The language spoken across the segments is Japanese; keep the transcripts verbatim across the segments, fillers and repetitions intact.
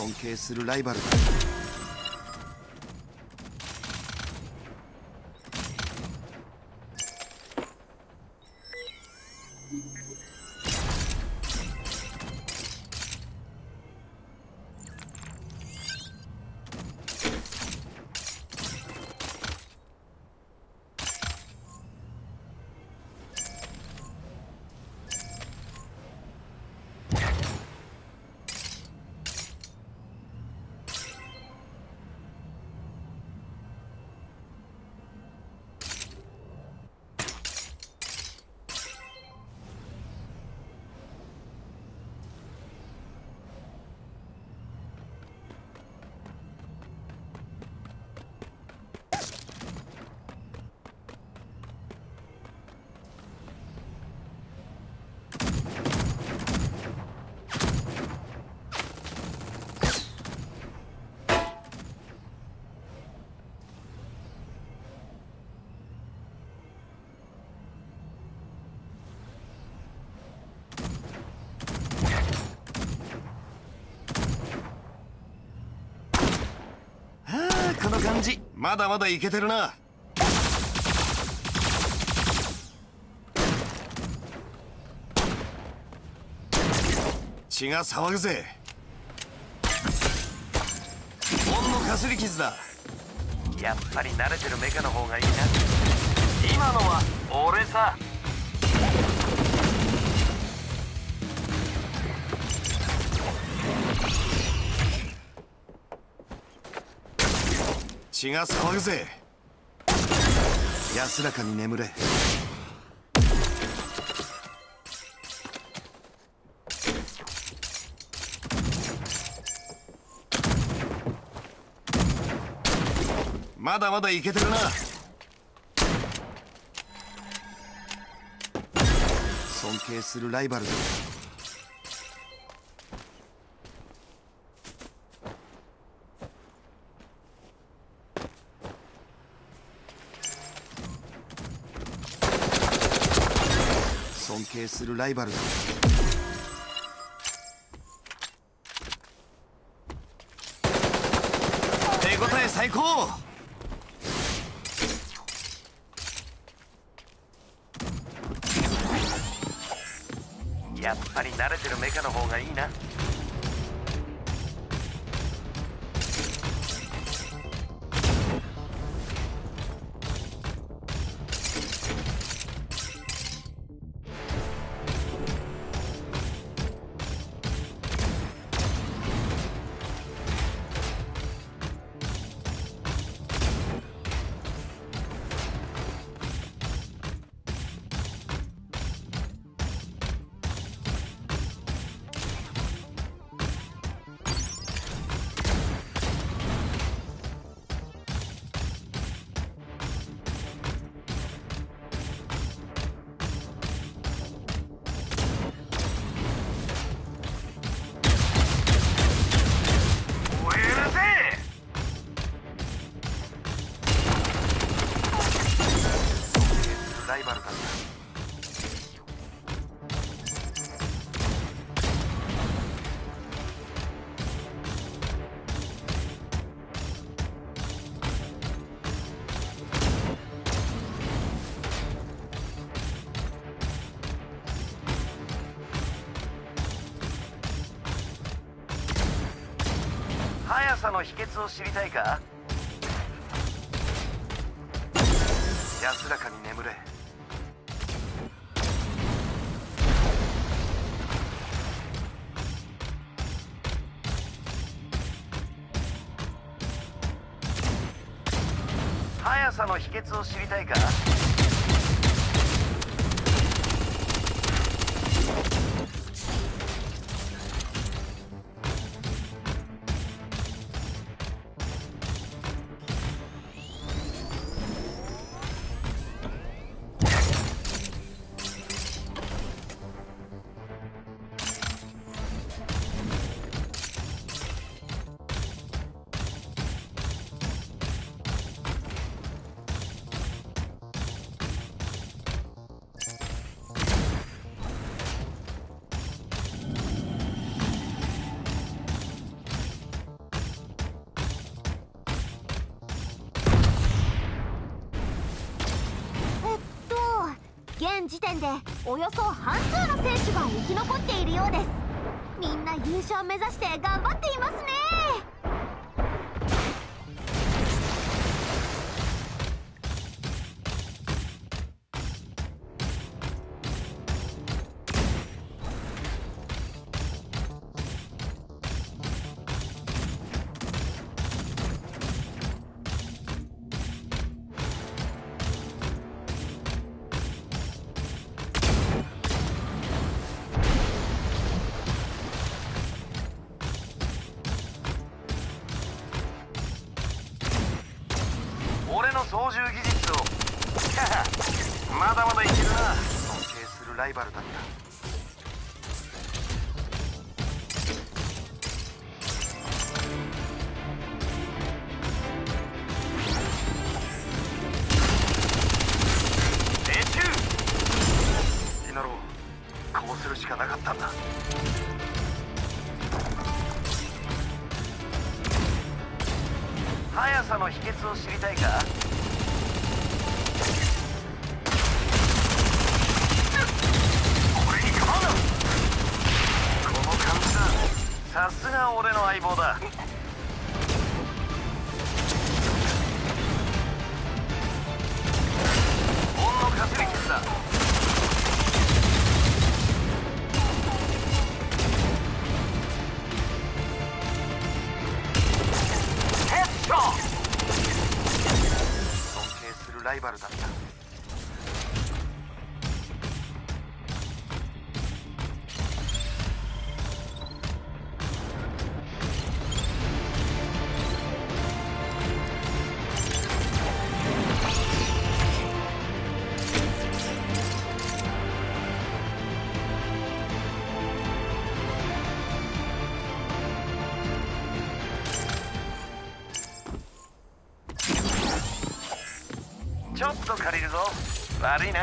尊敬するライバルだ。この感じまだまだいけてるな。血が騒ぐぜ。ほんのかすり傷だ。 やっぱり慣れてるメカの方がいいな。今のは俺さ。 血が騒ぐぜ。安らかに眠れ。まだまだいけてるな。尊敬するライバルだ。尊敬するライバルだ。手応え最高。 やっぱり慣れてるメカの方がいいな。ライバルだった。速さの秘訣を知りたいか。安らかに眠れ。速さの秘訣を知りたいか。 現時点でおよそ半数の選手が生き残っているようです。みんな優勝目指して頑張っていますね。 俺の操縦技術をまだまだいけるな。尊敬するライバルだった。命中。リナロー、こうするしかなかったんだ。速さの秘訣を知りたいか？俺に構うな。この感じだ。さすが俺の相棒だ。ほんのかすり傷だ。尊敬するライバルだった。ちょっと借りるぞ。悪いな。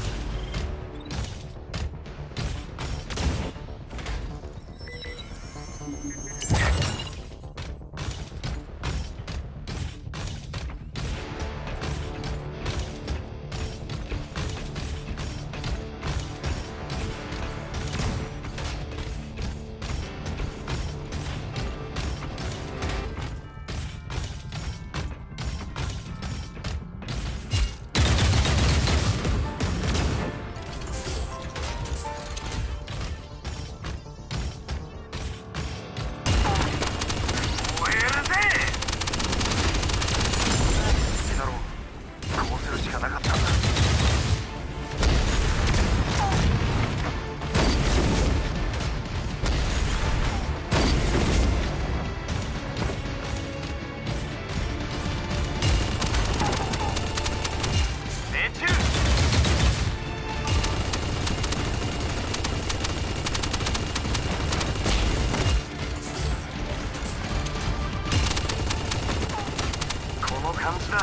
感じだ。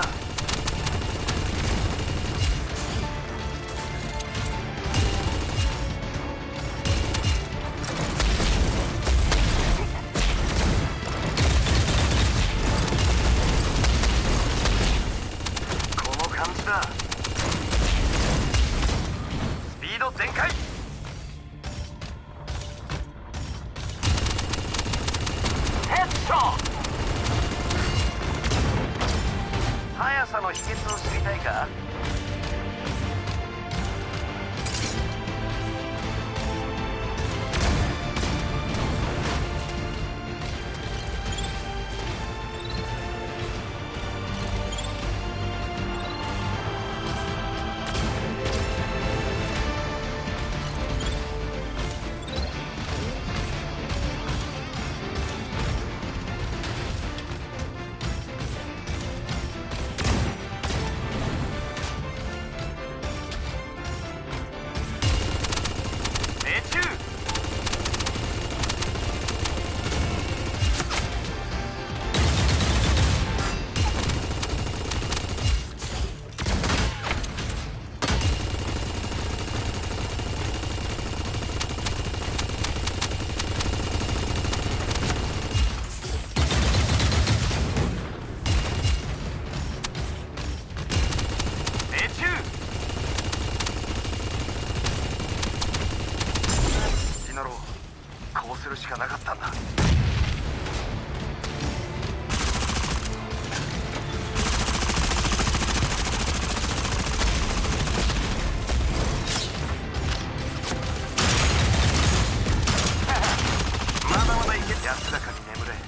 この感じだ。スピード全開。ヘッドショット。速さの秘訣を知りたいか？ するしかなかったんだ。まだまだいけ。安らかに眠れ。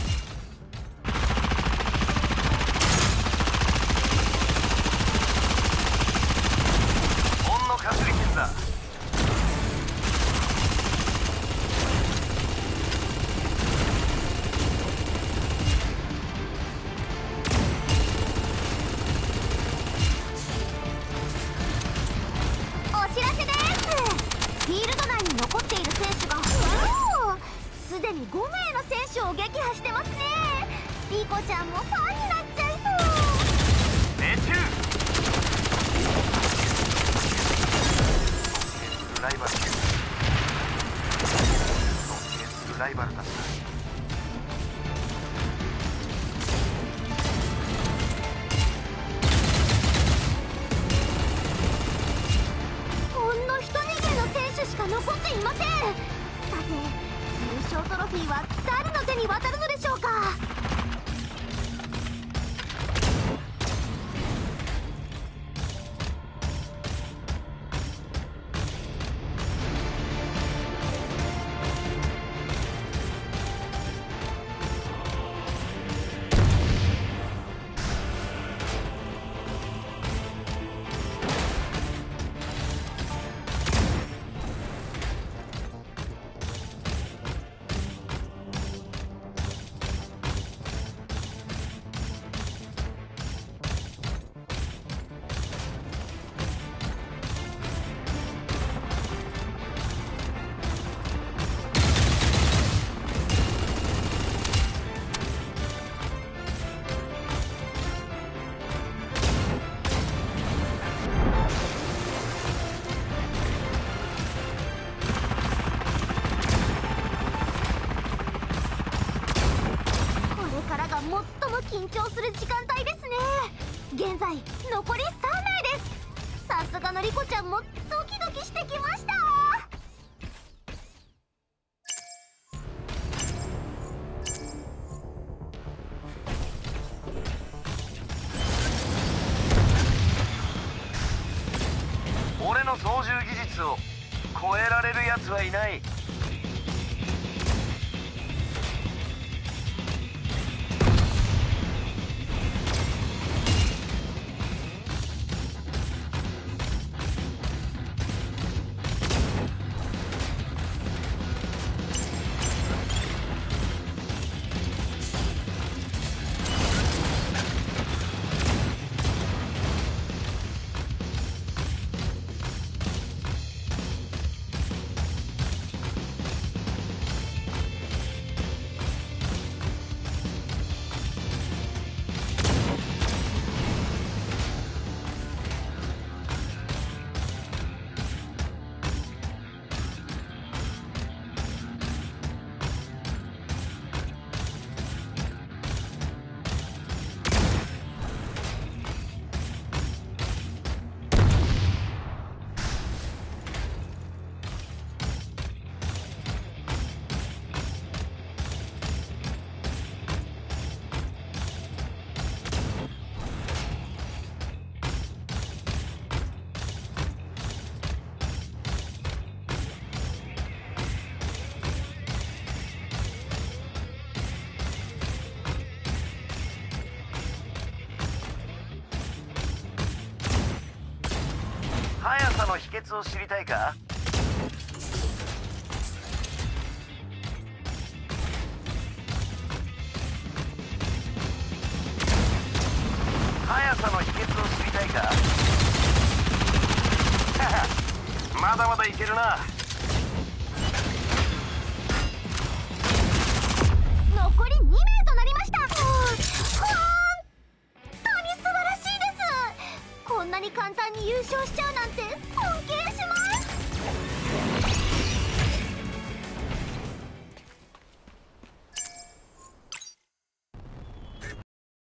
ほんのかすり傷だ。 お知らせです。フィールド内に残っている選手がすでにごめいの選手を撃破してますね。リコちゃんもファンになっちゃいそう。 命中。ライバル尊敬するライバルだった。 ほんの一握りの選手しか残っていません。さて優勝トロフィーは誰の手に渡るのでしょうか。最も緊張する時間帯ですね。現在残りさんめいです。さすがのリコちゃんもドキドキしてきました。 俺の操縦技術を超えられるやつはいない。速さの秘訣を知りたいか？速さの秘訣を知りたいか？まだまだいけるな。 残りにめいとなりました。本当に素晴らしいです。こんなに簡単に優勝しちゃうなんて